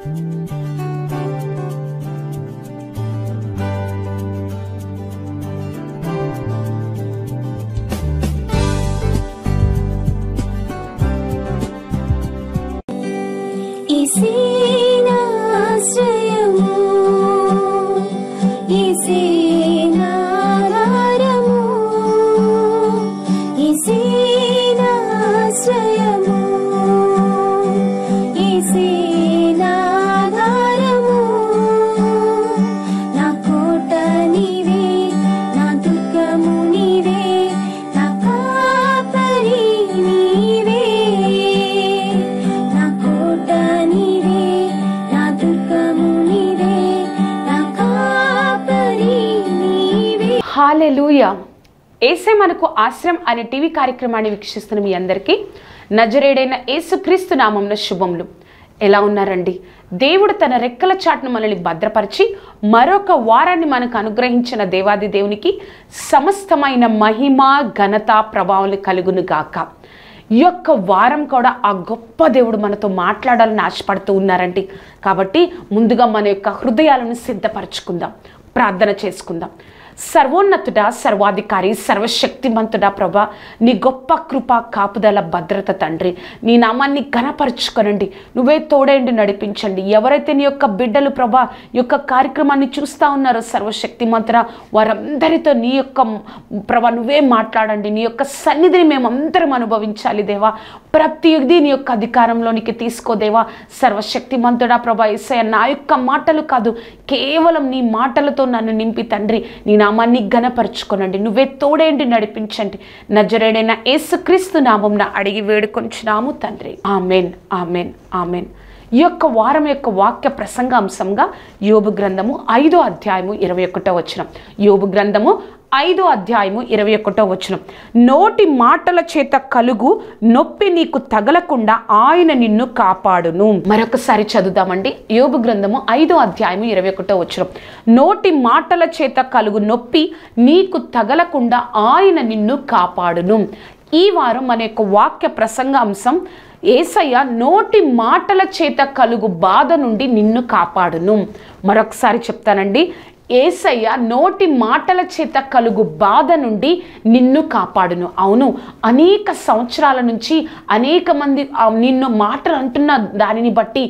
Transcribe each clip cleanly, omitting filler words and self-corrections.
హల్లెలూయా. యేసే మనకు ఆశ్రయం అనే టీవీ కార్యక్రమాన్ని వీక్షిస్తున్న మీ అందరికీ నజరేయుడైన యేసుక్రీస్తు నామమున శుభములు. ఎలా ఉన్నారండి? దేవుడు తన రెక్కల చాటును మనల్ని భద్రపరిచి మరొక వారాన్ని మనకు అనుగ్రహించిన దేవాది దేవునికి సమస్తమైన మహిమ ఘనత ప్రభావాలు కలుగును గాక. ఈ యొక్క వారం కూడా ఆ గొప్ప దేవుడు మనతో మాట్లాడాలని ఆశపడుతూ ఉన్నారండి. కాబట్టి ముందుగా మన యొక్క హృదయాలను సిద్ధపరచుకుందాం, ప్రార్థన చేసుకుందాం. సర్వోన్నతుడా, సర్వాధికారి, సర్వశక్తిమంతుడా ప్రభా, నీ గొప్ప కృప, కాపుదల, భద్రత తండ్రి, నీ నామాన్ని ఘనపరచుకొనండి. నువ్వే తోడేండి నడిపించండి. ఎవరైతే నీ యొక్క బిడ్డలు ప్రభా ఈ యొక్క కార్యక్రమాన్ని చూస్తూ ఉన్నారో సర్వశక్తిమంతుడా, వారందరితో నీ యొక్క ప్రభా నువ్వే మాట్లాడండి. నీ యొక్క సన్నిధిని మేమందరం అనుభవించాలి దేవా. ప్రతిదీ నీ యొక్క అధికారంలోనికి తీసుకోదేవా. సర్వశక్తిమంతుడా ప్రభా యేసయ్య, నా యొక్క మాటలు కాదు, కేవలం నీ మాటలతో నన్ను నింపి తండ్రి నీ నామాన్ని ఘనపరచుకొనండి. నువ్వే తోడేండి నడిపించండి. నజరేయుడైన యేసుక్రీస్తు నామమున అడిగి వేడుకొంచున్నాము తండ్రి. Amen, amen, amen. ఈ యొక్క వారం యొక్క వాక్య ప్రసంగ అంశంగా యోబు గ్రంథము 5వ అధ్యాయము 21వ వచనం. యోబు గ్రంథము 5వ అధ్యాయము 21వ వచనం. నోటి మాటల చేత కలుగు నొప్పి నీకు తగలకుండా ఆయన నిన్ను కాపాడును. మరొకసారి చదువుదామండి. యోబు గ్రంథము 5వ అధ్యాయము 21వ వచనం. నోటి మాటల చేత కలుగు నొప్పి నీకు తగలకుండా ఆయన నిన్ను కాపాడును. ఈ వారం మన యొక్క వాక్య ప్రసంగ అంశం యేసయ్య నోటి మాటల చేత కలుగు బాధ నుండి నిన్ను కాపాడును. మరొకసారి చెప్తానండి. యేసయ్య నోటి మాటల చేత కలుగు బాధ నుండి నిన్ను కాపాడును. అవును, అనేక సంవత్సరాల నుంచి అనేక మంది నిన్ను మాటలు అంటున్న దానిని బట్టి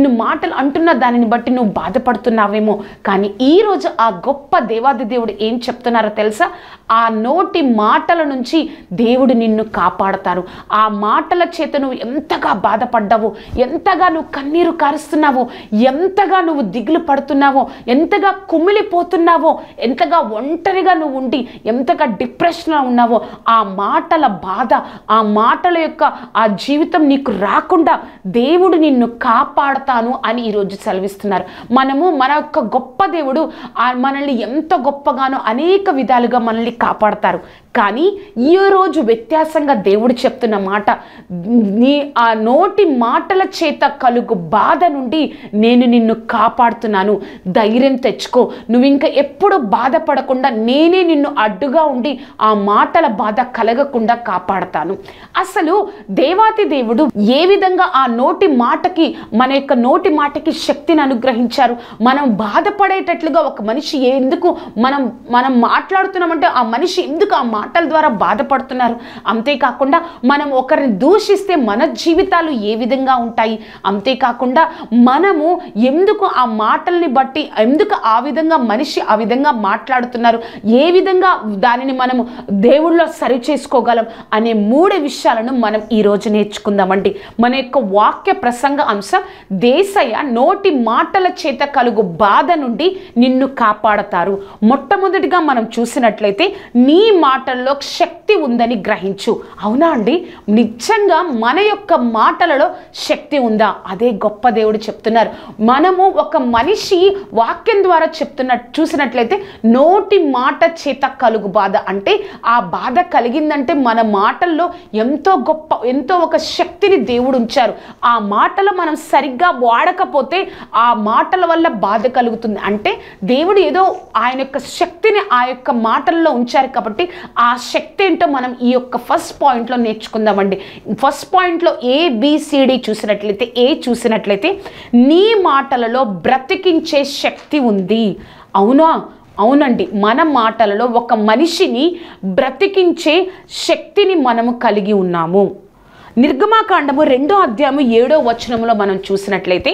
నువ్వు బాధపడుతున్నావేమో. కానీ ఈరోజు ఆ గొప్ప దేవాది దేవుడు ఏం చెప్తున్నారో తెలుసా? ఆ నోటి మాటల నుంచి దేవుడు నిన్ను కాపాడతారు. ఆ మాటల చేత నువ్వు ఎంతగా బాధపడ్డావో, ఎంతగా నువ్వు కన్నీరు కారుస్తున్నావో, ఎంతగా నువ్వు దిగులు పడుతున్నావో, ఎంతగా కుమిలిపోతున్నావో, ఎంతగా ఒంటరిగా నువ్వు ఉండి ఎంతగా డిప్రెషన్లో ఉన్నావో, ఆ మాటల బాధ, ఆ మాటల యొక్క ఆ జీవితం నీకు రాకుండా దేవుడు నిన్ను కాపాడతాను అని ఈరోజు సెలవిస్తున్నారు. మన యొక్క గొప్ప దేవుడు మనల్ని ఎంత గొప్పగానో అనేక విధాలుగా మనల్ని కాపాడతారు. కానీ ఈరోజు వ్యత్యాసంగా దేవుడు చెప్తున్న మాట, నీ ఆ నోటి మాటల చేత కలుగు బాధ నుండి నేను నిన్ను కాపాడుతున్నాను. ధైర్యం తెచ్చుకో. నువ్వు ఇంకా ఎప్పుడు బాధపడకుండా నేనే నిన్ను అడ్డుగా ఉండి ఆ మాటల బాధ కలగకుండా కాపాడతాను. అసలు దేవాతి దేవుడు ఏ విధంగా ఆ నోటి మాటకి, మన యొక్క నోటి మాటకి శక్తిని అనుగ్రహించారు? మనం బాధపడేటట్లుగా ఒక మనిషి ఎందుకు మనం మాట్లాడుతున్నామంటే ఆ మనిషి ఎందుకు ఆ మాటల ద్వారా బాధపడుతున్నారు? అంతేకాకుండా మనం ఒకరిని దూషిస్తే మన జీవితాలు ఏ విధంగా ఉంటాయి? అంతేకాకుండా మనము ఎందుకు ఆ మాటల్ని బట్టి ఎందుకు ఆ విధంగా మనిషి ఆ విధంగా మాట్లాడుతున్నారు, ఏ విధంగా దానిని మనము దేవుళ్ళో సరి చేసుకోగలం అనే 3 విషయాలను మనం ఈరోజు నేర్చుకుందామండి. మన యొక్క వాక్య ప్రసంగ అంశం యేసయ్య నోటి మాటల చేత కలుగు బాధ నుండి నిన్ను కాపాడతారు. మొట్టమొదటిగా మనం చూసినట్లయితే నీ మాటల్లో శక్తి ఉందని గ్రహించు. అవునా అండి? నిజంగా మన యొక్క మాటలలో శక్తి ఉందా? అదే గొప్ప దేవుడు చెప్తున్నారు. మనము ఒక మనిషి వాక్యం ద్వారా చూసినట్లయితే నోటి మాట చేత కలుగు బాధ అంటే ఆ బాధ కలిగిందంటే మన మాటల్లో ఎంతో ఒక శక్తిని దేవుడు ఉంచారు. ఆ మాటలు మనం సరిగ్గా వాడకపోతే ఆ మాటల వల్ల బాధ కలుగుతుంది. అంటే దేవుడు ఏదో ఆయన యొక్క శక్తిని ఆ యొక్క మాటల్లో ఉంచారు కాబట్టి ఆ ఆ శక్తి ఏంటో మనం ఈ యొక్క ఫస్ట్ పాయింట్లో నేర్చుకుందామండి. ఫస్ట్ పాయింట్లో ABCD చూసినట్లయితే, ఏ చూసినట్లయితే నీ మాటలలో బ్రతికించే శక్తి ఉంది. అవునా? అవునండి, మన మాటలలో ఒక మనిషిని బ్రతికించే శక్తిని మనము కలిగి ఉన్నాము. నిర్గమాకాండము 2వ అధ్యాయము 7వ వచనంలో మనం చూసినట్లయితే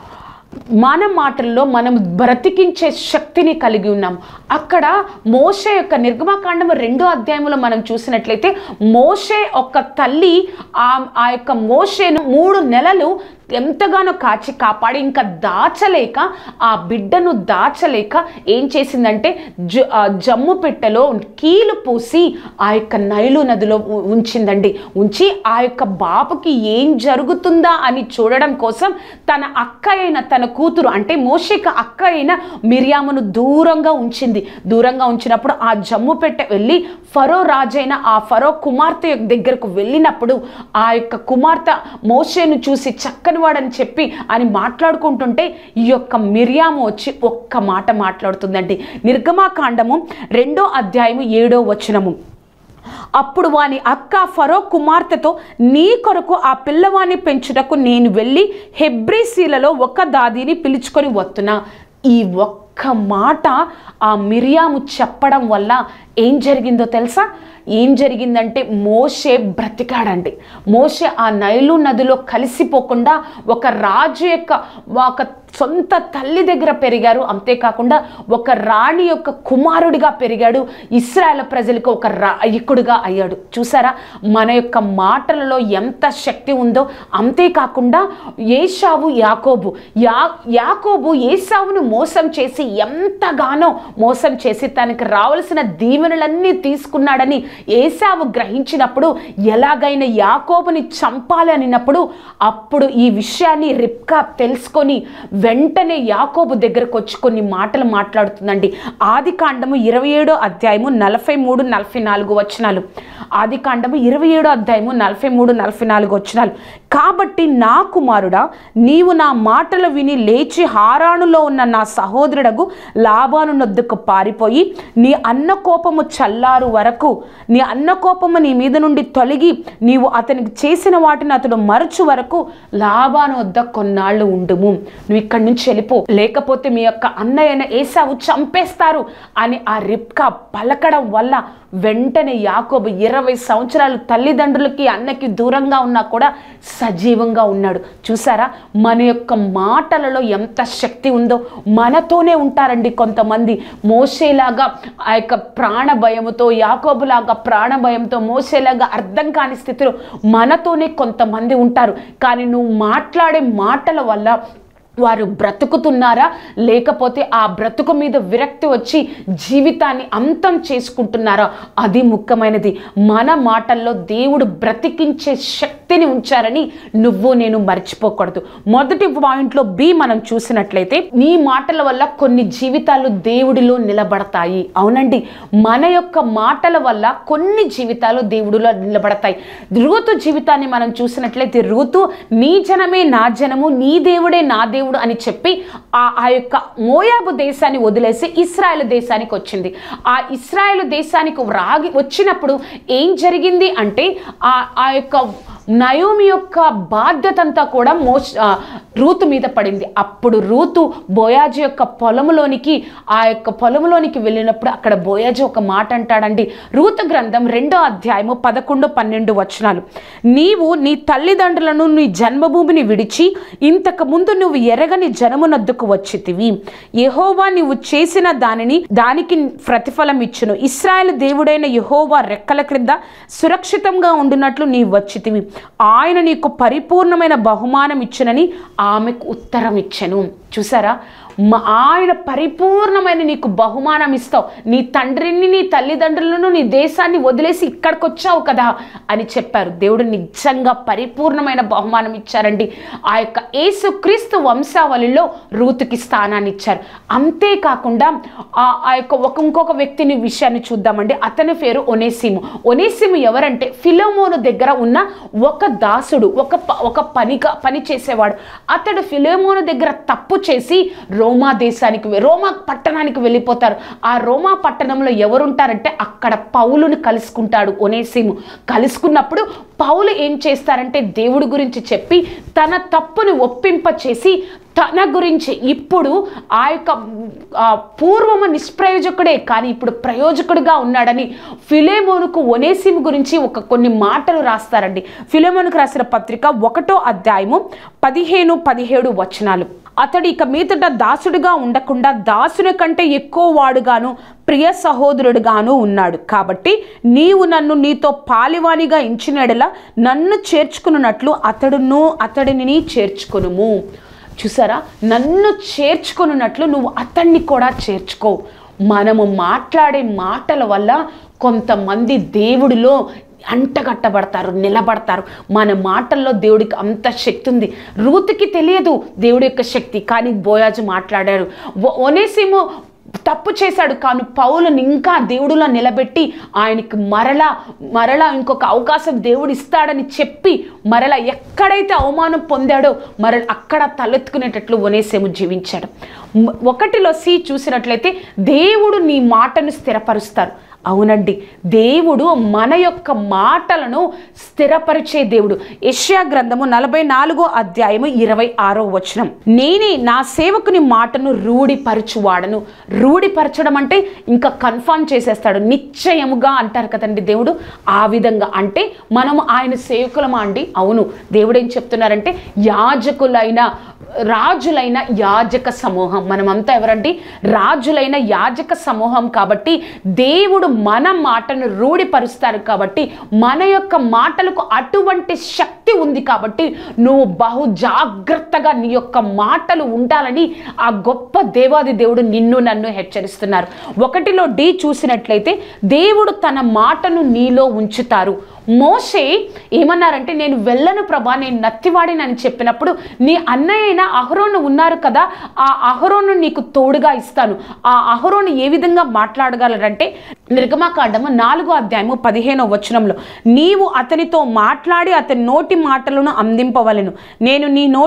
మన మాటల్లో మనం బ్రతికించే శక్తిని కలిగి ఉన్నాం. అక్కడ మోషే యొక్క నిర్గమాకాండము 2వ అధ్యాయంలో మనం చూసినట్లయితే మోషే ఒక తల్లి ఆ యొక్క మోషేను 3 నెలలు ఎంతగానో కాపాడి ఇంకా దాచలేక, ఆ బిడ్డను దాచలేక ఏం చేసిందంటే జమ్ము పెట్టెలో కీలు పూసి ఆ యొక్క నైలు నదిలో ఉంచిందండి. ఉంచి ఆ యొక్క బాబుకి ఏం జరుగుతుందా అని చూడడం కోసం తన అక్క అయిన, తన కూతురు అంటే మోషేకి అక్క అయిన మిరియామును దూరంగా ఉంచింది. దూరంగా ఉంచినప్పుడు ఆ జమ్ము పెట్టె వెళ్ళి ఫరో రాజైన ఆ ఫరో కుమార్తె దగ్గరకు వెళ్ళినప్పుడు ఆ యొక్క కుమార్తె మోషేను చూసి చక్కని వాడని చెప్పి అని మాట్లాడుకుంటుంటే ఈ యొక్క మిరియాము వచ్చి ఒక్క మాట మాట్లాడుతుందండి. నిర్గమాకాండము 2వ అధ్యాయము 7వ వచనము. అప్పుడు వాని అక్క ఫరో కుమార్తెతో, నీ కొరకు ఆ పిల్లవాణ్ణి పెంచుటకు నేను వెళ్ళి హెబ్రీసీలలో ఒక దాదిని పిలుచుకొని వస్తున్నా. ఈ ఒక్క మాట ఆ మిరియాము చెప్పడం వల్ల ఏం జరిగిందో తెలుసా? ఏం జరిగిందంటే మోషే బ్రతికాడండి. మోషే ఆ నైలు నదిలో కలిసిపోకుండా ఒక రాజు యొక్క ఒక సొంత తల్లి దగ్గర పెరిగారు. అంతేకాకుండా ఒక రాణి యొక్క కుమారుడిగా పెరిగాడు. ఇశ్రాయేలు ప్రజలకు ఒక నాయకుడిగా అయ్యాడు. చూసారా మన యొక్క మాటలలో ఎంత శక్తి ఉందో? అంతేకాకుండా ఏశావు యాకోబు ఏశావును మోసం చేసి ఎంతగానో మోసం చేసి తనకి రావాల్సిన దీవెనలన్నీ తీసుకున్నాడని ఏశావు గ్రహించినప్పుడు ఎలాగైనా యాకోబుని చంపాలి అనినప్పుడు అప్పుడు ఈ విషయాన్ని రిబ్కా తెలుసుకొని వెంటనే యాకోబు దగ్గరకు వచ్చి కొన్ని మాటలు మాట్లాడుతుందండి. ఆదికాండము 27వ అధ్యాయము 43-44 వచనాలు. ఆదికాండము 27వ అధ్యాయము 43-44 వచనాలు. కాబట్టి నా కుమారుడా, నీవు నా మాటలు విని లేచి హారానులో ఉన్న నా సహోదరుడగు లాబాను నొద్దకు పారిపోయి నీ అన్న కోపము చల్లారు వరకు, నీ అన్న కోపము నీ మీద నుండి తొలగి నీవు అతనికి చేసిన వాటిని అతడు మరచు వరకు లాబాను వద్ద కొన్నాళ్ళు ఉండుము. నువ్వు ఇక్కడి నుంచి వెళ్ళిపో, లేకపోతే మీ యొక్క అన్నయ్యన ఏశావు చంపేస్తారు అని ఆ రిబ్కా పలకడం వల్ల వెంటనే యాకోబు 20 సంవత్సరాలు తల్లిదండ్రులకి అన్నకి దూరంగా ఉన్నా కూడా సజీవంగా ఉన్నాడు. చూసారా మన యొక్క మాటలలో ఎంత శక్తి ఉందో? మనతోనే ఉంటారండి కొంతమంది. మోషేలాగా ఆ యొక్క ప్రాణ భయముతో, యాకోబులాగా ప్రాణ భయంతో, మోషేలాగా అర్థం కాని స్థితిలో మనతోనే కొంతమంది ఉంటారు. కానీ నువ్వు మాట్లాడే మాటల వల్ల వారు బ్రతుకుతున్నారా, లేకపోతే ఆ బ్రతుకు మీద విరక్తి వచ్చి జీవితాన్ని అంతం చేసుకుంటున్నారా? అది ముఖ్యమైనది. మన మాటల్లో దేవుడు బ్రతికించే శక్తిని ఉంచారని నువ్వు నేను మర్చిపోకూడదు. మొదటి పాయింట్లో B మనం చూసినట్లయితే నీ మాటల వల్ల కొన్ని జీవితాలు దేవుడిలో నిలబడతాయి. అవునండి, మన యొక్క మాటల వల్ల కొన్ని జీవితాలు దేవుడిలో నిలబడతాయి. రూతు జీవితాన్ని మనం చూసినట్లయితే రూతు నీ జనమే నా జనము, నీ దేవుడే నా దేవుడు అని చెప్పి ఆ యొక్క మోయాబు దేశాన్ని వదిలేసి ఇశ్రాయేలు దేశానికి వచ్చింది. ఆ ఇశ్రాయేలు దేశానికి వచ్చినప్పుడు ఏం జరిగింది అంటే ఆ యొక్క నయోమి యొక్క బాధ్యత అంతా కూడా రూతు మీద పడింది. అప్పుడు రూతు బోయాజు యొక్క పొలంలోనికి వెళ్ళినప్పుడు అక్కడ బోయాజు ఒక మాట అంటాడండి. రూతు గ్రంథం 2వ అధ్యాయము 11-12 వచనాలు. నీవు నీ తల్లిదండ్రులను నీ జన్మభూమిని విడిచి ఇంతకు ముందు నువ్వు ఎరగని జనమునొద్దకు వచ్చితివి. యెహోవా నీవు చేసిన దానికి ప్రతిఫలం ఇచ్చును. ఇశ్రాయేలు దేవుడైన యెహోవా రెక్కల క్రింద సురక్షితంగా ఉండునట్లు నీవు వచ్చితివి. ఆయన నీకు పరిపూర్ణమైన బహుమానం ఇచ్చునని ఆమెకు ఉత్తరం ఇచ్చెను. చూసారా, ఆయన పరిపూర్ణమైన నీకు బహుమానం ఇస్తావు. నీ తండ్రిని, నీ తల్లిదండ్రులను, నీ దేశాన్ని వదిలేసి ఇక్కడికి వచ్చావు కదా అని చెప్పారు. దేవుడు నిజంగా పరిపూర్ణమైన బహుమానం ఇచ్చారండి. ఆ యొక్క యేసుక్రీస్తు వంశావళిలో రూతుకి స్థానాన్ని ఇచ్చారు. అంతేకాకుండా ఆ యొక్క ఇంకొక వ్యక్తిని విషయాన్ని చూద్దామండి. అతని పేరు ఒనేసిము. ఒనేసిము ఎవరంటే ఫిలోమోను దగ్గర ఉన్న ఒక దాసుడు, ఒక పని చేసేవాడు, అతడు ఫిలెమోను దగ్గర తప్పు చేసి రోమా పట్టణానికి వెళ్ళిపోతారు. ఆ రోమా పట్టణంలో ఎవరుంటారంటే అక్కడ పౌలుని కలుసుకుంటాడు ఒనేసిము. కలుసుకున్నప్పుడు పౌలు ఏం చేస్తారంటే దేవుడి గురించి చెప్పి తన తప్పుని ఒప్పింపచేసి తన గురించి ఇప్పుడు ఆ యొక్క పూర్వము నిష్ప్రయోజకుడే కానీ ఇప్పుడు ప్రయోజకుడిగా ఉన్నాడని ఫిలెమోనుకు ఒనేసిము గురించి కొన్ని మాటలు రాస్తారండి. ఫిలెమోనుకు రాసిన పత్రిక 1వ అధ్యాయము 15-17 వచనాలు. అతడు ఇక మీదట దాసుడిగా ఉండకుండా దాసుని కంటే ఎక్కువ వాడుగాను ప్రియ సహోదరుడుగాను ఉన్నాడు. కాబట్టి నీవు నన్ను నీతో పాలివానిగా ఎంచినడలా నన్ను చేర్చుకున్నట్లు అతడిని చేర్చుకొనుము. చూసారా, నన్ను చేర్చుకున్నట్లు నువ్వు అతన్ని కూడా చేర్చుకో. మనము మాట్లాడే మాటల వల్ల కొంతమంది దేవుడిలో అంటగట్టబడతారు, నిలబడతారు. మన మాటల్లో దేవుడికి అంత శక్తి ఉంది. రూతుకి తెలియదు దేవుడి యొక్క శక్తి, కానీ బోయాజు మాట్లాడారు. ఒనేసిము తప్పు చేశాడు, కానీ పౌలుని ఇంకా దేవుడిలో నిలబెట్టి ఆయనకి మరలా ఇంకొక అవకాశం దేవుడు ఇస్తాడని చెప్పి మరలా ఎక్కడైతే అవమానం పొందాడో అక్కడ తలెత్తుకునేటట్లు ఒనేసిము జీవించాడు. 1లో C చూసినట్లయితే దేవుడు నీ మాటను స్థిరపరుస్తారు. అవునండి, దేవుడు మన యొక్క మాటలను స్థిరపరిచే దేవుడు. యెషయా గ్రంథము 44వ అధ్యాయము 26వ వచనం. నేనే నా సేవకుని మాటను రూఢిపరచువాడను. రూఢిపరచడం అంటే ఇంకా కన్ఫర్మ్ చేసేస్తాడు, నిశ్చయముగా అంటారు కదండి దేవుడు. ఆ విధంగా అంటే మనము ఆయన సేవకులమా అండి? అవును. దేవుడు ఏం చెప్తున్నారంటే రాజులైన యాజక సమూహం. మనమంతా ఎవరండి? రాజులైన యాజక సమూహం. కాబట్టి దేవుడు మన మాటను రూఢిపరుస్తారు. కాబట్టి మన యొక్క మాటలకు అటువంటి శక్తి ఉంది. కాబట్టి నువ్వు బహు జాగ్రత్తగా నీ యొక్క మాటలు ఉండాలని ఆ గొప్ప దేవాది దేవుడు నన్ను హెచ్చరిస్తున్నారు. 1లో D చూసినట్లయితే దేవుడు తన మాటను నీలో ఉంచుతారు. మోషే ఏమన్నారంటే నేను వెళ్ళను ప్రభా, నేను నత్తివాడినని చెప్పినప్పుడు నీ అన్నయ్య అహరోను ఉన్నారు కదా, ఆ అహరోను నీకు తోడుగా ఇస్తాను. ఆ అహరోను ఏ విధంగా మాట్లాడగలరంటే నిర్గమకాండము 4వ అధ్యాయము 15వ వచనంలో నీవు అతనితో మాట్లాడి అతని నోటి మాటలను అందింపవలెను. నేను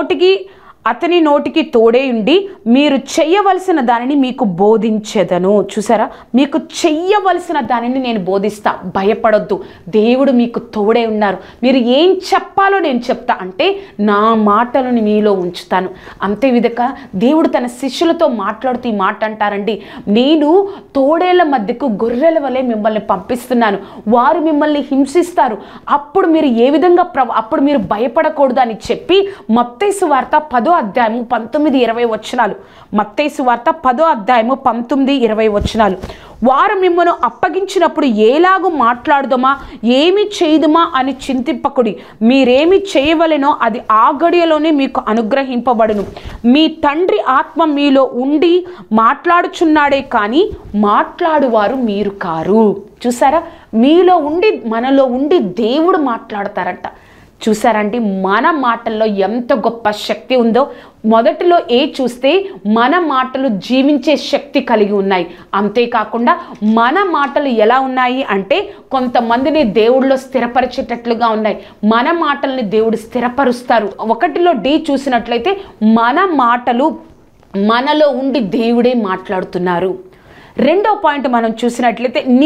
అతని నోటికి తోడే ఉండి మీరు చెయ్యవలసిన దానిని మీకు బోధించెదను. చూసారా, మీకు చెయ్యవలసిన దానిని నేను బోధిస్తా, భయపడొద్దు. దేవుడు మీకు తోడే ఉన్నారు. మీరు ఏం చెప్పాలో నేను చెప్తా, అంటే నా మాటలను మీలో ఉంచుతాను. అంతే విధంగా దేవుడు తన శిష్యులతో మాట్లాడుతూ ఈ మాట అంటారండి, నేను తోడేళ్ల మధ్యకు గొర్రెల వలె మిమ్మల్ని పంపిస్తున్నాను, వారు మిమ్మల్ని హింసిస్తారు, అప్పుడు మీరు ఏ విధంగా అప్పుడు మీరు భయపడకూడదు అని చెప్పి మత్తయి సువార్త 10వ అధ్యాయము 19-20 వచనాలు. మత్తయి సువార్త 10వ అధ్యాయము 19-20 వచనాలు. వారు మిమ్మల్ని అప్పగించినప్పుడు ఏలాగు మాట్లాడుదమా ఏమి చేయుదుమా అని చింతింపకుడి. మీరేమి చేయవలెనో అది ఆ గడియలోనే మీకు అనుగ్రహింపబడును. మీ తండ్రి ఆత్మ మీలో ఉండి మాట్లాడుచున్నాడే కానీ మాట్లాడువారు మీరు కారు. చూసారా, మీలో ఉండి మనలో ఉండి దేవుడు మాట్లాడతారంట. చూసారండి, మన మాటల్లో ఎంత గొప్ప శక్తి ఉందో. 1లో A చూస్తే మన మాటలు జీవించే శక్తి కలిగి ఉన్నాయి. అంతేకాకుండా మన మాటలు ఎలా ఉన్నాయి అంటే కొంతమందిని దేవుడిలో స్థిరపరిచేటట్లుగా ఉన్నాయి. మన మాటల్ని దేవుడు స్థిరపరుస్తారు. 1లో D చూసినట్లయితే మన మాటలు మనలో ఉండి దేవుడే మాట్లాడుతున్నారు. 2వ పాయింట్ మనం చూసినట్లయితే నీ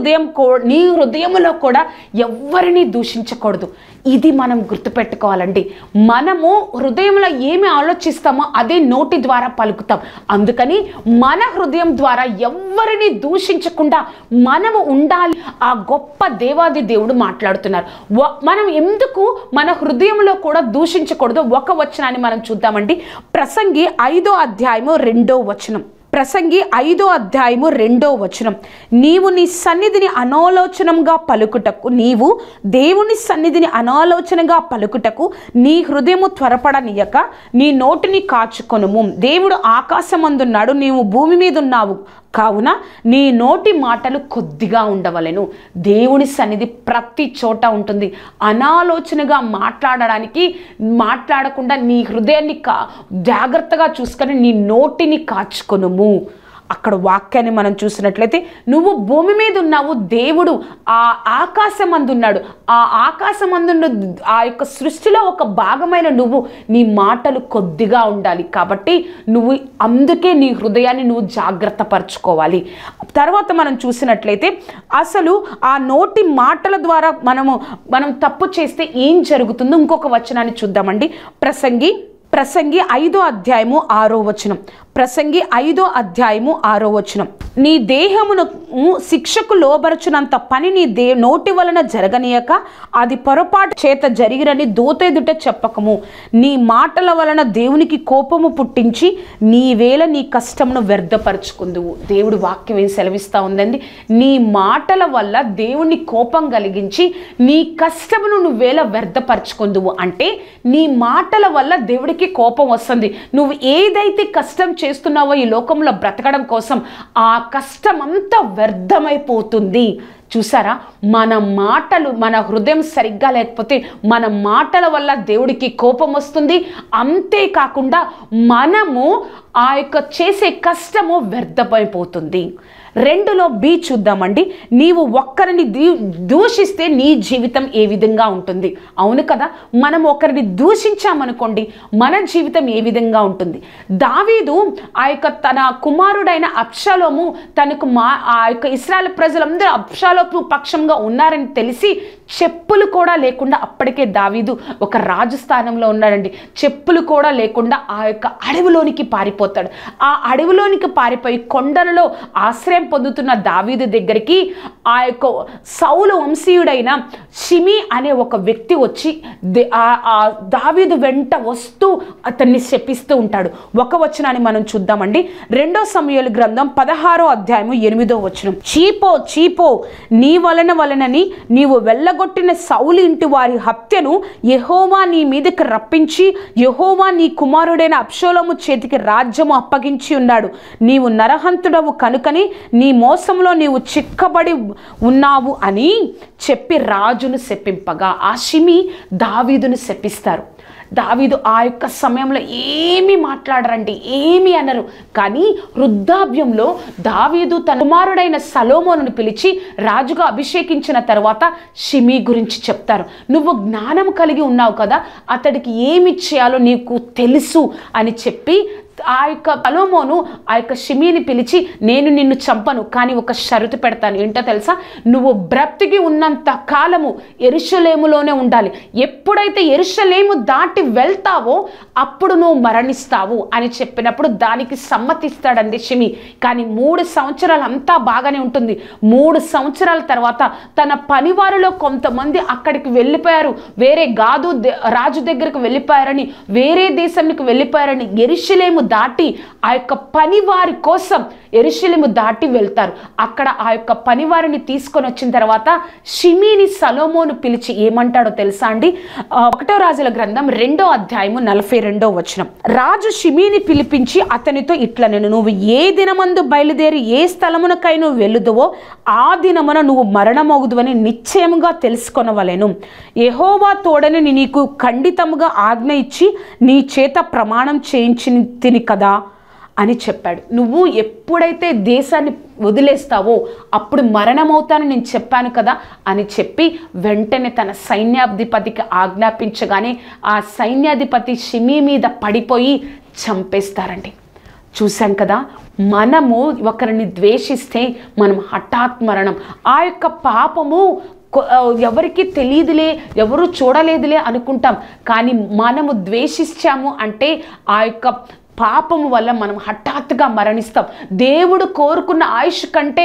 హృదయంలో కూడా ఎవ్వరిని దూషించకూడదు. ఇది మనం గుర్తుపెట్టుకోవాలండి. మనము హృదయంలో ఏమి ఆలోచిస్తామో అదే నోటి ద్వారా పలుకుతాం. అందుకని మన హృదయం ద్వారా ఎవ్వరిని దూషించకుండా మనము ఉండాలి. ఆ గొప్ప దేవాది దేవుడు మాట్లాడుతున్నారు. మనం ఎందుకు మన హృదయంలో కూడా దూషించకూడదు? ఒక వచనాన్ని మనం చూద్దామండి. ప్రసంగి 5వ అధ్యాయము 2వ వచనం. ప్రసంగి 5వ అధ్యాయము 2వ వచనం. నీవు నీ సన్నిధిని అనాలోచనంగా పలుకుటకు, నీవు దేవుని సన్నిధిని అనాలోచనగా పలుకుటకు నీ హృదయము త్వరపడనీయక నీ నోటిని కాచుకొనుము. దేవుడు ఆకాశమందున్నాడు, నీవు భూమి మీద ఉన్నావు కావున నీ నోటి మాటలు కొద్దిగా ఉండవలెను. దేవుని సన్నిధి ప్రతి చోట ఉంటుంది. అనాలోచనగా మాట్లాడకుండా నీ హృదయాన్ని జాగ్రత్తగా చూసుకొని నీ నోటిని కాచుకొనుము. అక్కడ వాక్యాన్ని మనం చూసినట్లయితే నువ్వు భూమి మీద ఉన్నావు, దేవుడు ఆ ఆకాశం అందున్నాడు. ఆ ఆకాశం అందున్న ఆ యొక్క సృష్టిలో ఒక భాగమైన నువ్వు, నీ మాటలు కొద్దిగా ఉండాలి. కాబట్టి నువ్వు అందుకే నీ హృదయాన్ని నువ్వు జాగ్రత్త పరచుకోవాలి. తర్వాత మనం చూసినట్లయితే అసలు ఆ నోటి మాటల ద్వారా మనం తప్పు చేస్తే ఏం జరుగుతుందో ఇంకొక వచనాన్ని చూద్దామండి. ప్రసంగి 5వ అధ్యాయము 6వ వచనం. ప్రసంగి 5వ అధ్యాయము 6వ వచనం. నీ దేహమును శిక్షకు లోబరచునంత పని నీ నోటి వలన జరగనీయక అది పొరపాటు చేత జరిగిరని దూత ఎదుట చెప్పకము. నీ మాటల వలన దేవునికి కోపము పుట్టించి నీవేళ నీ కష్టమును వ్యర్థపరచుకుందువు. దేవుడు వాక్యం ఏం సెలవిస్తూ ఉందండి? నీ మాటల వల్ల దేవుని కోపం కలిగించి నీ కష్టమును నువ్వేళ వ్యర్థపరచుకుందువు. అంటే నీ మాటల వల్ల దేవుడికి కోపం వస్తుంది. నువ్వు ఏదైతే కష్టం చేస్తున్నావో ఈ లోకంలో బ్రతకడం కోసం, ఆ కష్టం అంతా వ్యర్థమైపోతుంది. చూసారా, మన మాటలు, మన హృదయం సరిగ్గా లేకపోతే మన మాటల వల్ల దేవుడికి కోపం వస్తుంది. అంతేకాకుండా మనము ఆ యొక్క చేసే కష్టము వ్యర్థమైపోతుంది. 2లో B చూద్దామండి. నీవు ఒక్కరిని దూషిస్తే నీ జీవితం ఏ విధంగా ఉంటుంది? అవును కదా, మనం ఒకరిని దూషించామనుకోండి మన జీవితం ఏ విధంగా ఉంటుంది? దావీదు ఆ యొక్క తన కుమారుడైన అబ్షాలోము తనకు ఆ యొక్క ఇశ్రాయేలు ప్రజలందరూ అబ్షాలోము పక్షంగా ఉన్నారని తెలిసి చెప్పులు కూడా లేకుండా, అప్పటికే దావీదు ఒక రాజు స్థానంలో ఉన్నాడండి, చెప్పులు కూడా లేకుండా ఆ యొక్క అడవిలోనికి పారిపోతాడు. ఆ అడవిలోనికి పారిపోయి కొండలలో ఆశ్రయం పొందుతున్న దావీదు దగ్గరికి ఆ యొక్క సౌలు వంశీయుడైన షిమి అనే ఒక వ్యక్తి వచ్చి దావీదు వెంట వస్తూ అతన్ని శపిస్తూ ఉంటాడు. ఒక వచనాన్ని మనం చూద్దామండి. 2 సమూయేలు గ్రంథం 16వ అధ్యాయము 8వ వచనం. చీపో నీ వలనని నీవు వెళ్ళగొట్టిన సౌలు ఇంటి వారి హత్యను యెహోవా నీ మీదకి రప్పించి యెహోవా నీ కుమారుడైన అబ్షాలోము చేతికి రాజ్యము అప్పగించి ఉన్నాడు. నీవు నరహంతుడవు కనుకని నీ మోసంలో నీవు చిక్కబడి ఉన్నావు అని చెప్పి రాజును శపింపగా ఆ షిమి దావీదును శపిస్తారు. దావీదు ఆ యొక్క సమయంలో ఏమీ మాట్లాడరండి, ఏమీ అనరు. కానీ వృద్ధాప్యంలో దావీదు తన కుమారుడైన సొలొమోనును పిలిచి రాజుగా అభిషేకించిన తర్వాత షిమి గురించి చెప్తారు. నువ్వు జ్ఞానం కలిగి ఉన్నావు కదా, అతడికి ఏమి చేయాలో నీకు తెలుసు అని చెప్పి ఆ యొక్క సొలొమోను ఆ యొక్క షిమీని పిలిచి, నేను నిన్ను చంపను, కానీ ఒక షరతు పెడతాను. ఏంటో తెలుసా? నువ్వు బ్రతికి ఉన్నంత కాలము యెరూషలేములోనే ఉండాలి. ఎప్పుడైతే యెరూషలేము దాటి వెళ్తావో అప్పుడు నువ్వు మరణిస్తావు అని చెప్పినప్పుడు దానికి సమ్మతిస్తాడండి షిమి. కానీ 3 సంవత్సరాలు అంతా బాగానే ఉంటుంది. 3 సంవత్సరాల తర్వాత తన పనివారిలో కొంతమంది అక్కడికి వెళ్ళిపోయారు, వేరే గాదు రాజు దగ్గరకు వెళ్ళిపోయారని, వేరే దేశానికి వెళ్ళిపోయారని యెరూషలేము దాటి ఆ యొక్క పనివారి కోసం యెరూషలేము దాటి వెళ్తారు. అక్కడ ఆ యొక్క పనివారిని తీసుకొని వచ్చిన తర్వాత షిమీని సొలొమోను పిలిచి ఏమంటాడో తెలుసా అండి? 1వ రాజుల గ్రంథం 2వ అధ్యాయము 42వ వచనం. రాజు షిమీని పిలిపించి అతనితో ఇట్లా, నువ్వు ఏ దినమందు బయలుదేరి ఏ స్థలమునకై నువ్వు వెళ్ళుదువో ఆ దినమున నువ్వు మరణమగుదువని నిశ్చయముగా తెలుసుకొనవలెను. యెహోవా తోడని నీకు ఖండితముగా ఆజ్ఞ ఇచ్చి నీ చేత ప్రమాణం చేయించి కదా అని చెప్పాడు. నువ్వు ఎప్పుడైతే దేశాన్ని వదిలేస్తావో అప్పుడు మరణమవుతానని నేను చెప్పాను కదా అని చెప్పి వెంటనే తన సైన్యాధిపతికి ఆజ్ఞాపించగానే ఆ సైన్యాధిపతి షిమి మీద పడిపోయి చంపేస్తారండి. చూసాం కదా, మనము ఒకరిని ద్వేషిస్తే మనం హఠాత్ మరణం. ఆ యొక్క పాపము ఎవరికి తెలియదులే, ఎవరు చూడలేదులే అనుకుంటాం. కానీ మనము ద్వేషించాము అంటే ఆ యొక్క పాపము వల్ల మనం హఠాత్తుగా మరణిస్తాం. దేవుడు కోరుకున్న ఆయుష్ కంటే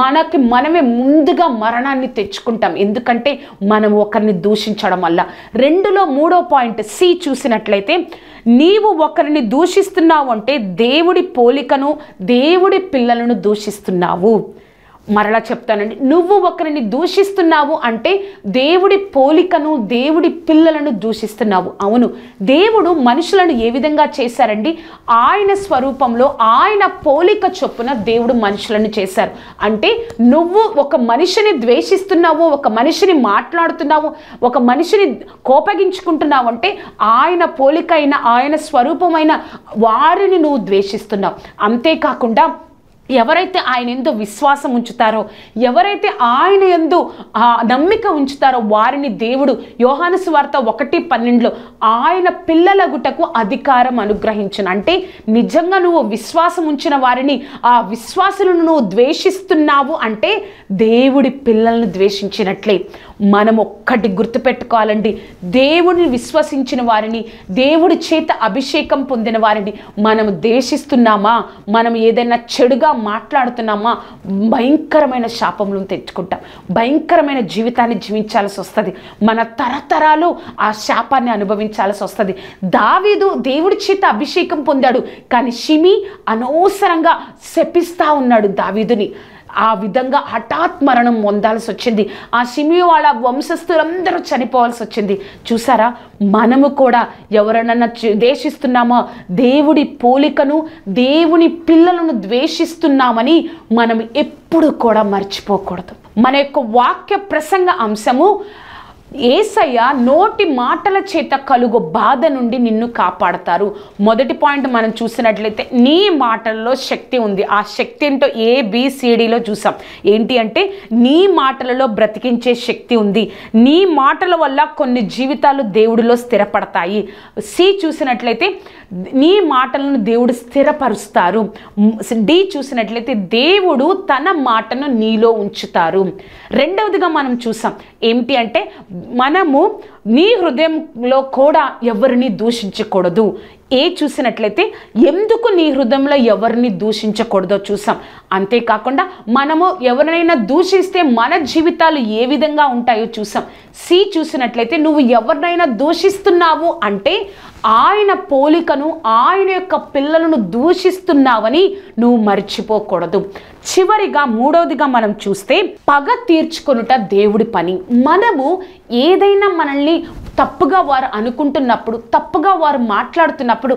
మనమే ముందుగా మరణాన్ని తెచ్చుకుంటాం. ఎందుకంటే మనం ఒకరిని దూషించడం వల్ల. 2లో 3వ పాయింట్ C చూసినట్లయితే, నీవు ఒకరిని దూషిస్తున్నావు అంటే దేవుడి పోలికను, దేవుడి పిల్లలను దూషిస్తున్నావు. మరలా చెప్తానండి, నువ్వు ఒకరిని దూషిస్తున్నావు అంటే దేవుడి పోలికను, దేవుడి పిల్లలను దూషిస్తున్నావు. అవును, దేవుడు మనుషులను ఏ విధంగా చేశారండి? ఆయన స్వరూపంలో, ఆయన పోలిక చొప్పున దేవుడు మనుషులను చేశారు. అంటే నువ్వు ఒక మనిషిని ద్వేషిస్తున్నావు, ఒక మనిషిని మాట్లాడుతున్నావు, ఒక మనిషిని కోపగించుకుంటున్నావు అంటే ఆయన పోలికైన, ఆయన స్వరూపమైన వారిని నువ్వు ద్వేషిస్తున్నావు. అంతేకాకుండా ఎవరైతే ఆయన యందు విశ్వాసం ఉంచుతారో, ఎవరైతే ఆయన యందు నమ్మిక ఉంచుతారో వారిని దేవుడు యోహాను సువార్త 1:12 ఆయన పిల్లలగుటకు అధికారం అనుగ్రహించును. అంటే నిజంగా నువ్వు విశ్వాసం ఉంచిన వారిని, ఆ విశ్వాసులను నువ్వు ద్వేషిస్తున్నావు అంటే దేవుడి పిల్లలను ద్వేషించినట్లే. మనం ఒక్కటి గుర్తుపెట్టుకోవాలండి, దేవుడిని విశ్వసించిన వారిని, దేవుడి చేత అభిషేకం పొందిన వారిని మనం ద్వేషిస్తున్నామా, మనం ఏదైనా చెడుగా మాట్లాడుతున్నామా, భయంకరమైన శాపములను తెచ్చుకుంటాం, భయంకరమైన జీవితాన్ని జీవించాల్సి వస్తుంది, మన తరతరాలు ఆ శాపాన్ని అనుభవించాల్సి వస్తుంది. దావీదు దేవుడి చేత అభిషేకం పొందాడు, కానీ షిమి అనవసరంగా శపిస్తా ఉన్నాడు దావీదుని. ఆ విధంగా హఠాత్ మరణం పొందాల్సి వచ్చింది. ఆ షిమి వాళ్ళ వంశస్థులందరూ చనిపోవాల్సి వచ్చింది. చూసారా, మనము కూడా ఎవరైనా ద్వేషిస్తున్నామో, దేవుడి పోలికను, దేవుని పిల్లలను ద్వేషిస్తున్నామని మనం ఎప్పుడు కూడా మర్చిపోకూడదు. మన యొక్క వాక్య ప్రసంగ అంశము యేసయ్య నోటి మాటల చేత కలుగు బాధ నుండి నిన్ను కాపాడతారు. మొదటి పాయింట్ మనం చూసినట్లయితే నీ మాటల్లో శక్తి ఉంది. ఆ శక్తి ఏంటో ABCDలో చూసాం. ఏంటి అంటే నీ మాటలలో బ్రతికించే శక్తి ఉంది. నీ మాటల వల్ల కొన్ని జీవితాలు దేవుడిలో స్థిరపడతాయి. C చూసినట్లయితే నీ మాటలను దేవుడు స్థిరపరుస్తారు. D చూసినట్లయితే దేవుడు తన మాటను నీలో ఉంచుతారు. రెండవదిగా మనం చూసాం ఏమిటి అంటే మనము నీ హృదయంలో కూడా ఎవరిని దూషించకూడదు. చూసినట్లయితే ఎందుకు నీ హృదయంలో ఎవరిని దూషించకూడదో చూసాం. అంతేకాకుండా మనము ఎవరినైనా దూషిస్తే మన జీవితాలు ఏ విధంగా ఉంటాయో చూసాం. C చూసినట్లయితే నువ్వు ఎవరినైనా దూషిస్తున్నావు అంటే ఆయన పోలికను, ఆయన యొక్క పిల్లలను దూషిస్తున్నావని నువ్వు మర్చిపోకూడదు. చివరిగా మూడవదిగా మనం చూస్తే పగ తీర్చుకొనుట దేవుడి పని. మనము ఏదైనా మనల్ని తప్పుగా వారు అనుకుంటున్నప్పుడు, తప్పుగా వారు మాట్లాడుతున్నప్పుడు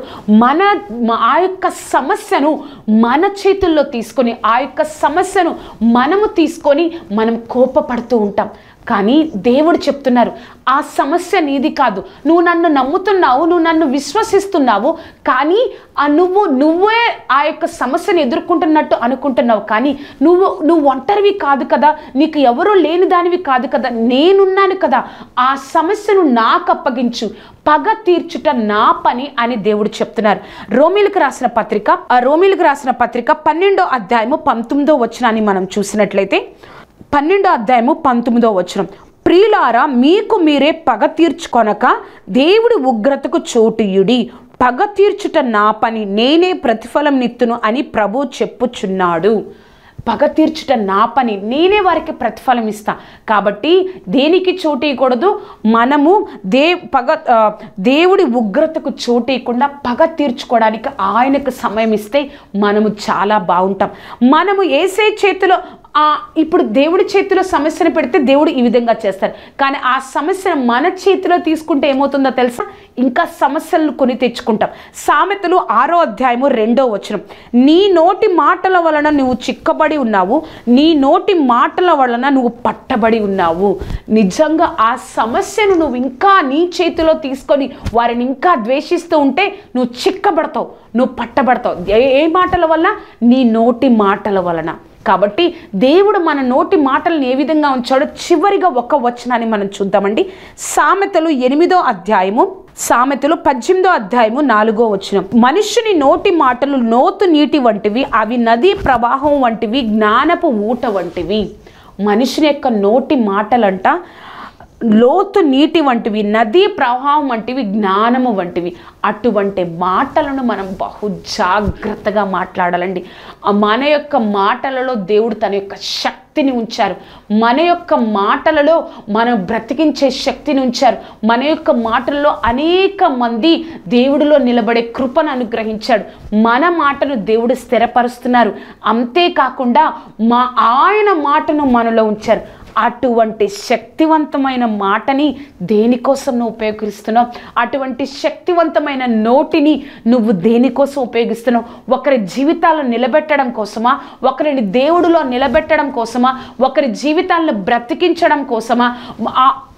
ఆ యొక్క సమస్యను మన చేతుల్లో తీసుకొని, ఆ యొక్క సమస్యను మనము తీసుకొని మనం కోపపడుతూ ఉంటాం. కానీ దేవుడు చెప్తున్నారు, ఆ సమస్య నీది కాదు, నువ్వు నన్ను నమ్ముతున్నావు, నువ్వు నన్ను విశ్వసిస్తున్నావు, కానీ నువ్వే ఆ యొక్క సమస్యను ఎదుర్కొంటున్నట్టు అనుకుంటున్నావు. కానీ నువ్వు ఒంటరివి కాదు కదా, నీకు ఎవరూ లేని దానివి కాదు కదా, నేనున్నాను కదా, ఆ సమస్యను నాకు అప్పగించు, పగ తీర్చుట నా పని అని దేవుడు చెప్తున్నారు. రోమీలకు రాసిన పత్రిక 12వ అధ్యాయము 19వ వచనాన్ని మనం చూసినట్లయితే 12వ అధ్యాయము 19వ వచనం, ప్రియులారా మీకు మీరే పగ తీర్చుకొనక దేవుడి ఉగ్రతకు చోటియుడి, పగ తీర్చుట నా పని, నేనే ప్రతిఫలం నిత్తును అని ప్రభు చెప్పుచున్నాడు. పగ తీర్చుట నా పని, నేనే వారికి ప్రతిఫలం ఇస్తా. కాబట్టి దేనికి చోటేయకూడదు, మనము దేవుడి ఉగ్రతకు చోటేయకుండా పగ తీర్చుకోవడానికి ఆయనకు సమయం ఇస్తే మనము చాలా బాగుంటాం. మనము యేసే చేతిలో ఇప్పుడు దేవుడి చేతిలో సమస్యను పెడితే దేవుడు ఈ విధంగా చేస్తారు. కానీ ఆ సమస్యను మన చేతిలో తీసుకుంటే ఏమవుతుందో తెలుసా, ఇంకా సమస్యలను కొని తెచ్చుకుంటాం. సామెతలు 6వ అధ్యాయము 2వ వచనం, నీ నోటి మాటల వలన నువ్వు చిక్కబడి ఉన్నావు, నీ నోటి మాటల వలన నువ్వు పట్టబడి ఉన్నావు. నిజంగా ఆ సమస్యను నువ్వు ఇంకా నీ చేతిలో తీసుకొని వారిని ఇంకా ద్వేషిస్తూ ఉంటే నువ్వు చిక్కబడతావు, నువ్వు పట్టబడతావు. ఏ మాటల వల్ల? నీ నోటి మాటల వలన. కాబట్టి దేవుడు మన నోటి మాటలను ఏ విధంగా ఉంచాడో చివరిగా ఒక వచనాన్ని మనం చూద్దామండి. సామెతలు 8వ అధ్యాయము, సామెతలు 18వ అధ్యాయము 4వ వచనం, మనుష్యుని నోటి మాటలు లోతు నీటి వంటివి, అవి నదీ ప్రవాహం వంటివి, జ్ఞానపు ఊట వంటివి. మనుషుని యొక్క నోటి మాటలంట లోతు నీటి వంటివి, నదీ ప్రవాహం వంటివి, జ్ఞానము వంటివి. అటువంటి మాటలను మనం బహు జాగ్రత్తగా మాట్లాడాలండి. మన యొక్క మాటలలో దేవుడు తన యొక్క శక్తిని ఉంచారు, మన యొక్క మాటలలో మనం బ్రతికించే శక్తిని ఉంచారు, మన యొక్క మాటలలో అనేక మంది దేవుడిలో నిలబడే కృపను అనుగ్రహించాడు. మన మాటను దేవుడు స్థిరపరుస్తున్నారు. అంతేకాకుండా ఆయన మాటను మనలో ఉంచారు. అటువంటి శక్తివంతమైన మాటని దేనికోసం నువ్వు ఉపయోగిస్తున్నావు? అటువంటి శక్తివంతమైన నోటిని నువ్వు దేనికోసం ఉపయోగిస్తున్నావు? ఒకరి జీవితాలను నిలబెట్టడం కోసమా? ఒకరిని దేవుడిలో నిలబెట్టడం కోసమా? ఒకరి జీవితాలను బ్రతికించడం కోసమా?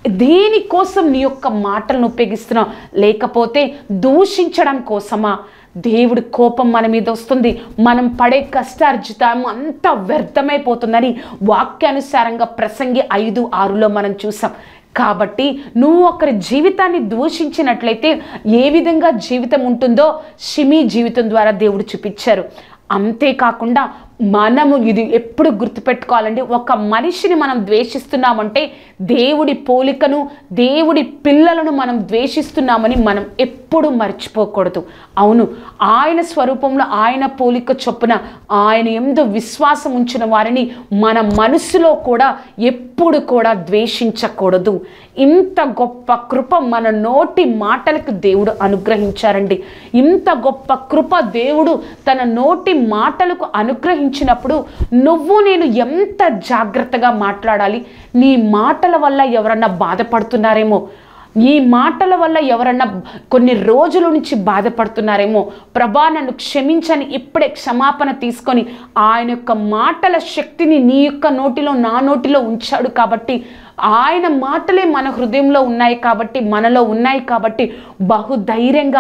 దేనికోసం నీ యొక్క మాటలను ఉపయోగిస్తున్నావు? లేకపోతే దూషించడం కోసమా? దేవుడి కోపం మన మీద వస్తుంది, మనం పడే కష్టార్జితం అంతా వ్యర్థమైపోతుందని వాక్యానుసారంగా ప్రసంగి 5:6లో మనం చూసాం. కాబట్టి నువ్వు ఒకరి జీవితాన్ని దూషించినట్లయితే ఏ విధంగా జీవితం ఉంటుందో షిమీ జీవితం ద్వారా దేవుడు చూపించారు. అంతేకాకుండా మనము ఇది ఎప్పుడు గుర్తుపెట్టుకోవాలండి, ఒక మనిషిని మనం ద్వేషిస్తున్నామంటే దేవుడి పోలికను, దేవుడి పిల్లలను మనం ద్వేషిస్తున్నామని మనం ఎప్పుడు మర్చిపోకూడదు. అవును, ఆయన స్వరూపంలో ఆయన పోలిక చొప్పున ఆయన యందు విశ్వాసం ఉంచిన వారిని మన మనసులో కూడా ఎప్పుడు కూడా ద్వేషించకూడదు. ఇంత గొప్ప కృప మన నోటి మాటలకు దేవుడు అనుగ్రహించారండి. ఇంత గొప్ప కృప దేవుడు తన నోటి మాటలకు అనుగ్రహించినప్పుడు నువ్వు నేను ఎంత జాగ్రత్తగా మాట్లాడాలి. నీ మాటల వల్ల ఎవరన్నా బాధపడుతున్నారేమో, ఈ మాటల వల్ల ఎవరన్నా కొన్ని రోజుల నుంచి బాధపడుతున్నారేమో, ప్రభా నన్ను క్షమించని ఇప్పుడే క్షమాపణ తీసుకొని ఆయన యొక్క మాటల శక్తిని నీ యొక్క నోటిలో నా నోటిలో ఉంచాడు. కాబట్టి ఆయన మాటలే మన హృదయంలో ఉన్నాయి కాబట్టి, మనలో ఉన్నాయి కాబట్టి బహుధైర్యంగా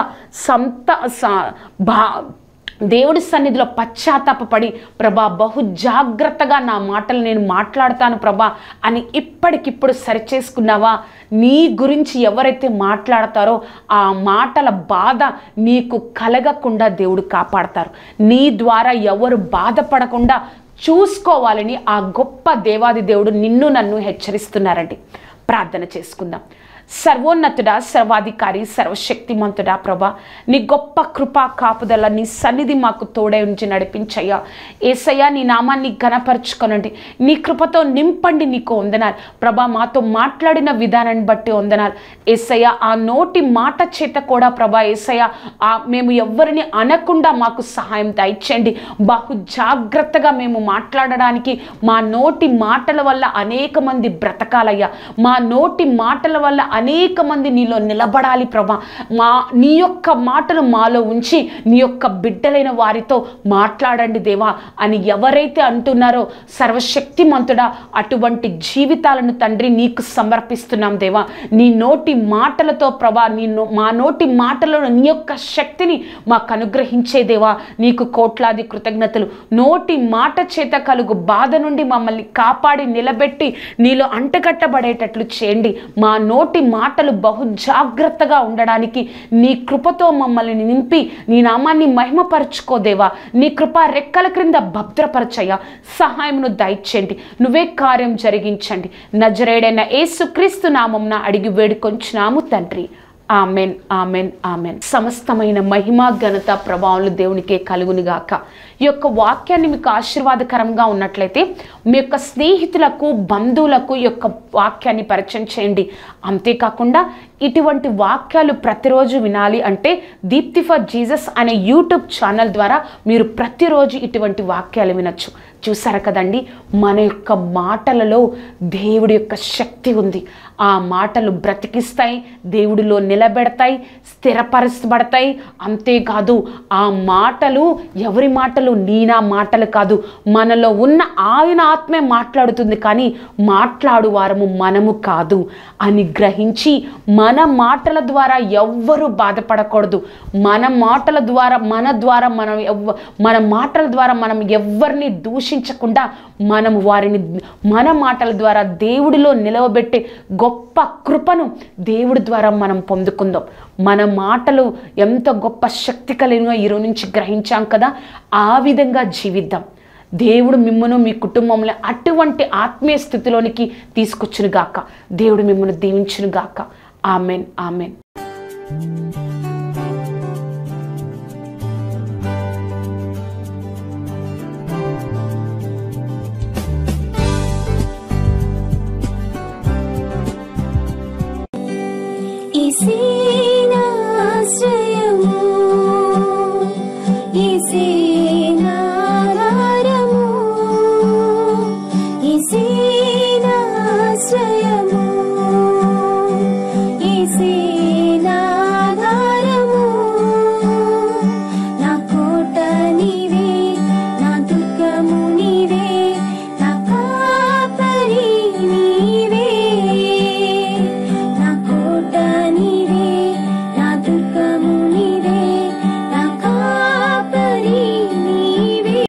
దేవుడి సన్నిధిలో పశ్చాత్తాపపడి ప్రభా బహు జాగ్రత్తగా నా మాటలు నేను మాట్లాడతాను ప్రభా అని ఇప్పటికిప్పుడు సరిచేసుకున్నావా? నీ గురించి ఎవరైతే మాట్లాడతారో ఆ మాటల బాధ నీకు కలగకుండా దేవుడు కాపాడతారు. నీ ద్వారా ఎవరు బాధపడకుండా చూసుకోవాలని ఆ గొప్ప దేవాది దేవుడు నిన్ను నన్ను హెచ్చరిస్తున్నారండి. ప్రార్థన చేసుకుందాం. సర్వోన్నతుడా, సర్వాధికారి, సర్వశక్తిమంతుడా ప్రభా, నీ గొప్ప కృపా కాపుదల నీ సన్నిధి మాకు తోడై ఉంచి నడిపించయ్యా. యేసయ్యా నీ నామాన్ని ఘనపరచుకొనండి, నీ కృపతో నింపండి. నీకు వందనాలు ప్రభా, మాతో మాట్లాడిన విధానాన్ని బట్టి వందనాలు యేసయ్యా. ఆ నోటి మాట చేత కూడా ప్రభా యేసయ్యా మేము ఎవ్వరిని అనకుండా మాకు సహాయం దయచేయండి. బహు జాగ్రత్తగా మేము మాట్లాడడానికి మా నోటి మాటల వల్ల అనేక మంది బ్రతకాలయ్యా. మా నోటి మాటల వల్ల అనేక మంది నీలో నిలబడాలి ప్రభా. నీ యొక్క మాటలు మాలో ఉంచి నీ యొక్క బిడ్డలైన వారితో మాట్లాడండి దేవా అని ఎవరైతే అంటున్నారో సర్వశక్తిమంతుడా అటువంటి జీవితాలను తండ్రి నీకు సమర్పిస్తున్నాం దేవా. నీ నోటి మాటలతో ప్రభా మా నోటి మాటలను నీ యొక్క శక్తిని మాకు అనుగ్రహించే దేవా నీకు కోట్లాది కృతజ్ఞతలు. నోటి మాట చేత కలుగు బాధ నుండి మమ్మల్ని కాపాడి నిలబెట్టి నీలో అంటగట్టబడేటట్లు చేయండి. మా నోటి మాటలు బహు జాగ్రత్తగా ఉండడానికి నీ కృపతో మమ్మల్ని నింపి నీ నామాన్ని మహిమపరచుకోదేవా. నీ కృప రెక్కల క్రింద భద్రపరచయ్యా. సహాయమును దయచేయండి, నువ్వే కార్యం జరిగించండి. నజరేయుడైన యేసుక్రీస్తు నామమున అడిగి వేడుకొంచున్నాము తండ్రి. Amen, amen, amen. సమస్తమైన మహిమ ఘనత ప్రభావాలు దేవునికే కలుగునుగాక. ఈ యొక్క వాక్యాన్ని మీకు ఆశీర్వాదకరంగా ఉన్నట్లయితే మీ యొక్క స్నేహితులకు, బంధువులకు ఈ యొక్క వాక్యాన్ని పరిచయం చేయండి. అంతేకాకుండా ఇటువంటి వాక్యాలు ప్రతిరోజు వినాలి అంటే దీప్తి ఫర్ జీసస్ అనే యూట్యూబ్ ఛానల్ ద్వారా మీరు ప్రతిరోజు ఇటువంటి వాక్యాలు వినొచ్చు. చూసారు కదండి, మన యొక్క మాటలలో దేవుడి యొక్క శక్తి ఉంది. ఆ మాటలు బ్రతికిస్తాయి, దేవుడిలో నిలబెడతాయి, స్థిరపరచబడతాయి. అంతేకాదు ఆ మాటలు ఎవరి మాటలు, నా మాటలు కాదు, మనలో ఉన్న ఆయన ఆత్మే మాట్లాడుతుంది, కానీ మాట్లాడు వారము మనము కాదు అని గ్రహించి మన మాటల ద్వారా ఎవ్వరూ బాధపడకూడదు. మన మాటల ద్వారా మనం ఎవ్వరిని దూషించకుండా మనము వారిని మన మాటల ద్వారా దేవుడిలో నిలవబెట్టే గొప్ప కృపను దేవుడి ద్వారా మనం పొందుకుందాం. మన మాటలు ఎంత గొప్ప శక్తి కలిగినో ఈరోజు నుంచి గ్రహించాం కదా, ఆ విధంగా జీవిద్దాం. దేవుడు మిమ్మను మీ కుటుంబంలో అటువంటి ఆత్మీయ స్థితిలోనికి తీసుకొచ్చునుగాక. దేవుడు మిమ్మల్ని దీవించునుగాక. Amen, amen.